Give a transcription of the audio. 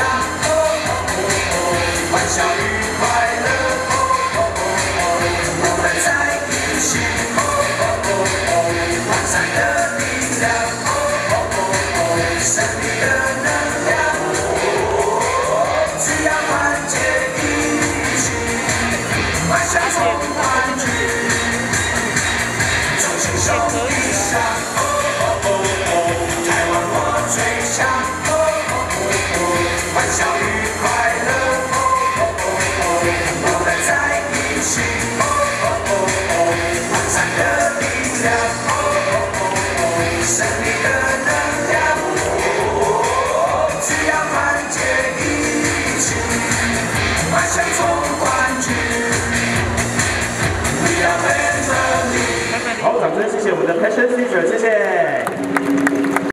欢笑与快乐，我们在一起，万善的力量，胜利的能量，只要团结一起，迈向总冠军。中信兄弟象，台湾我最强，欢笑与快乐。 胜利的能量，只要团结一起，迈向总冠军。We are family。好，掌声谢谢我们的 Passion Teacher，谢谢。